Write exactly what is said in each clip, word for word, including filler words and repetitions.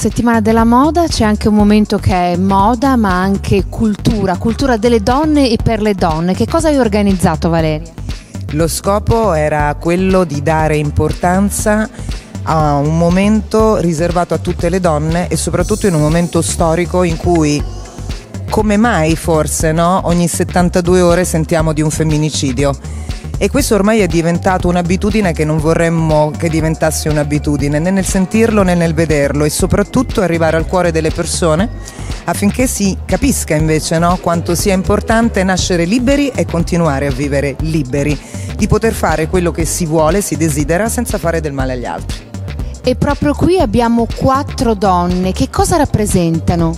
settimana della moda c'è anche un momento che è moda ma anche cultura, cultura delle donne e per le donne. Che cosa hai organizzato, Valeria? Lo scopo era quello di dare importanza a un momento riservato a tutte le donne e soprattutto in un momento storico in cui, come mai forse, no? Ogni settantadue ore sentiamo di un femminicidio. E questo ormai è diventato un'abitudine che non vorremmo che diventasse un'abitudine, né nel sentirlo né nel vederlo, e soprattutto arrivare al cuore delle persone affinché si capisca invece, no, quanto sia importante nascere liberi e continuare a vivere liberi, di poter fare quello che si vuole, si desidera, senza fare del male agli altri. E proprio qui abbiamo quattro donne, che cosa rappresentano?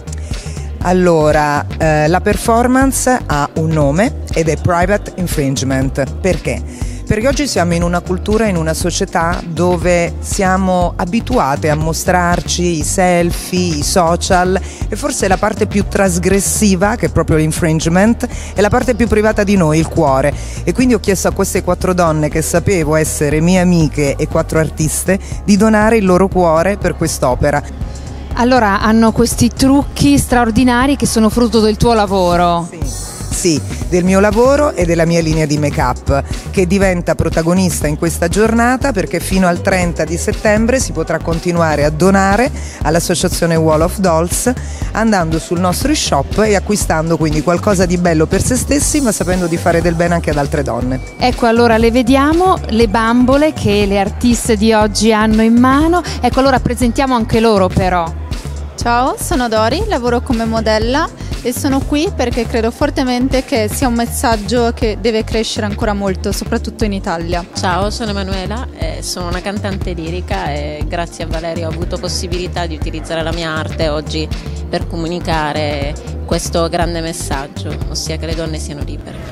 Allora, eh, la performance ha un nome ed è Private Infringement. Perché? Perché oggi siamo in una cultura, in una società dove siamo abituate a mostrarci i selfie, i social, e forse la parte più trasgressiva, che è proprio l'infringement, è la parte più privata di noi, il cuore. E quindi ho chiesto a queste quattro donne, che sapevo essere mie amiche e quattro artiste, di donare il loro cuore per quest'opera. Allora, hanno questi trucchi straordinari che sono frutto del tuo lavoro. Sì, sì, del mio lavoro e della mia linea di make-up, che diventa protagonista in questa giornata, perché fino al trenta di settembre si potrà continuare a donare all'associazione Wall of Dolls andando sul nostro shop e acquistando quindi qualcosa di bello per se stessi, ma sapendo di fare del bene anche ad altre donne. Ecco, allora le vediamo, le bambole che le artiste di oggi hanno in mano. Ecco, allora presentiamo anche loro però. Ciao, sono Dori, lavoro come modella e sono qui perché credo fortemente che sia un messaggio che deve crescere ancora molto, soprattutto in Italia. Ciao, sono Emanuela, eh, sono una cantante lirica e grazie a Valeria ho avuto possibilità di utilizzare la mia arte oggi per comunicare questo grande messaggio, ossia che le donne siano libere.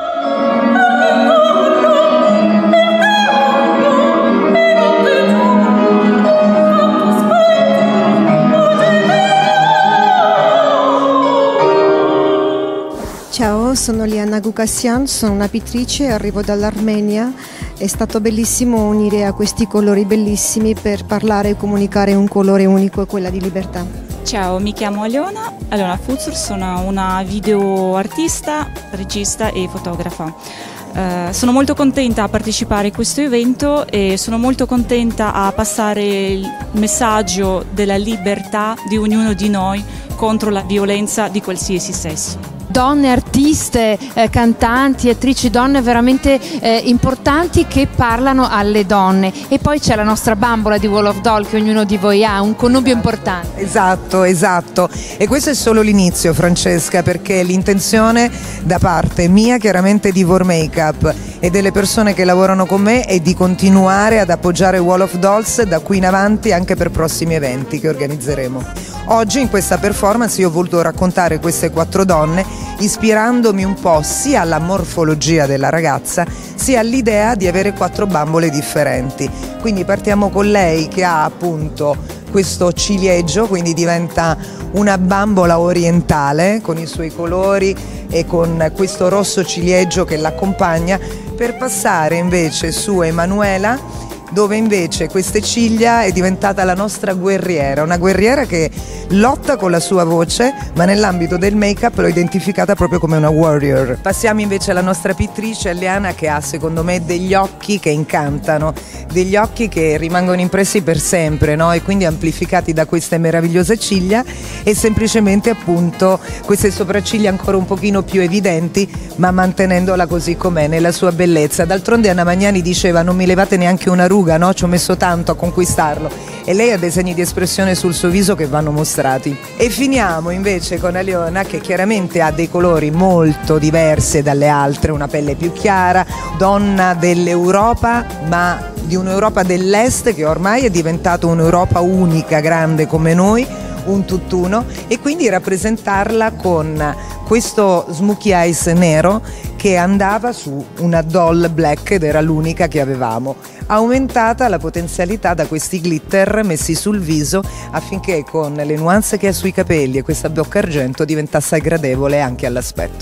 Ciao, sono Liana Gukassian, sono una pittrice, arrivo dall'Armenia. È stato bellissimo unire a questi colori bellissimi per parlare e comunicare un colore unico, quella di libertà. Ciao, mi chiamo Aliona, Aliona Fuzur, sono una video artista, regista e fotografa. Uh, sono molto contenta a partecipare a questo evento e sono molto contenta a passare il messaggio della libertà di ognuno di noi contro la violenza di qualsiasi sesso. Donne artiste, eh, cantanti, attrici, donne veramente eh, importanti che parlano alle donne. E poi c'è la nostra bambola di Wall of Doll che ognuno di voi ha, un connubio importante. Esatto, esatto. E questo è solo l'inizio, Francesca, perché l'intenzione da parte mia, chiaramente di Vor Makeup e delle persone che lavorano con me, è di continuare ad appoggiare Wall of Dolls da qui in avanti anche per prossimi eventi che organizzeremo. Oggi in questa performance io ho voluto raccontare queste quattro donne ispirandomi un po' sia alla morfologia della ragazza sia all'idea di avere quattro bambole differenti. Quindi partiamo con lei che ha appunto questo ciliegio, quindi diventa una bambola orientale con i suoi colori e con questo rosso ciliegio che l'accompagna, per passare invece su Emanuela, dove invece queste ciglia è diventata la nostra guerriera, una guerriera che lotta con la sua voce, ma nell'ambito del make-up l'ho identificata proprio come una warrior. Passiamo invece alla nostra pittrice Eliana, che ha secondo me degli occhi che incantano, degli occhi che rimangono impressi per sempre, no? E quindi amplificati da queste meravigliose ciglia e semplicemente appunto queste sopracciglia ancora un pochino più evidenti, ma mantenendola così com'è nella sua bellezza. D'altronde Anna Magnani diceva: non mi levate neanche una ruga, no? Ci ho messo tanto a conquistarlo, e lei ha dei segni di espressione sul suo viso che vanno mostrati. E finiamo invece con Aliona, che chiaramente ha dei colori molto diversi dalle altre, una pelle più chiara, donna dell'Europa, ma di un'Europa dell'Est che ormai è diventata un'Europa unica, grande come noi, un tutt'uno, e quindi rappresentarla con questo smokey eyes nero che andava su una doll black ed era l'unica che avevamo, aumentata la potenzialità da questi glitter messi sul viso affinché con le nuance che ha sui capelli e questa bocca argento diventasse gradevole anche all'aspetto.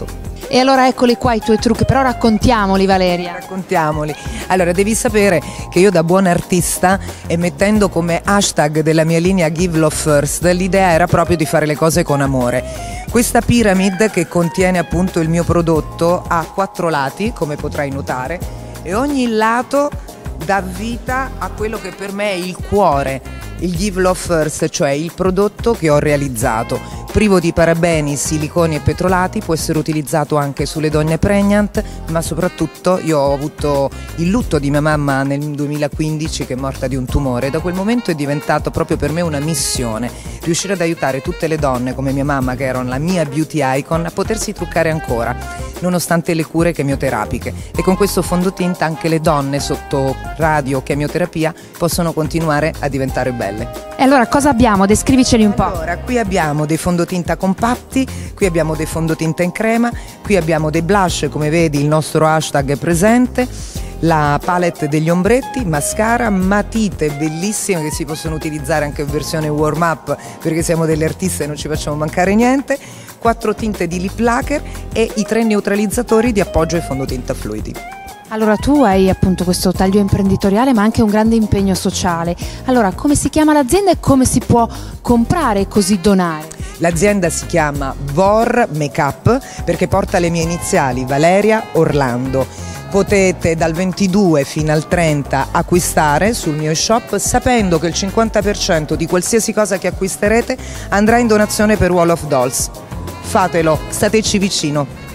E allora eccoli qua i tuoi trucchi, però raccontiamoli Valeria. Raccontiamoli. Allora, devi sapere che io da buona artista, e mettendo come hashtag della mia linea Give Love First, l'idea era proprio di fare le cose con amore. Questa pyramid che contiene appunto il mio prodotto ha quattro lati, come potrai notare, e ogni lato dà vita a quello che per me è il cuore, il Give Love First, cioè il prodotto che ho realizzato. Privo di parabeni, siliconi e petrolati, può essere utilizzato anche sulle donne pregnant, ma soprattutto io ho avuto il lutto di mia mamma nel duemilaquindici che è morta di un tumore. Da quel momento è diventato proprio per me una missione riuscire ad aiutare tutte le donne come mia mamma, che erano la mia beauty icon, a potersi truccare ancora nonostante le cure chemioterapiche, e con questo fondotinta anche le donne sotto radio o chemioterapia possono continuare a diventare belle. E allora cosa abbiamo? Descriviceli un po'. Allora, qui abbiamo dei fondotinta compatti, qui abbiamo dei fondotinta in crema, qui abbiamo dei blush, come vedi il nostro hashtag è presente, la palette degli ombretti, mascara, matite bellissime che si possono utilizzare anche in versione warm up perché siamo delle artiste e non ci facciamo mancare niente, quattro tinte di lip lacquer e i tre neutralizzatori di appoggio ai fondotinta fluidi. Allora tu hai appunto questo taglio imprenditoriale ma anche un grande impegno sociale. Allora come si chiama l'azienda e come si può comprare e così donare? L'azienda si chiama Vor Makeup perché porta le mie iniziali, Valeria Orlando. Potete dal ventidue fino al trenta acquistare sul mio shop sapendo che il cinquanta per cento di qualsiasi cosa che acquisterete andrà in donazione per Wall of Dolls. Fatelo, stateci vicino.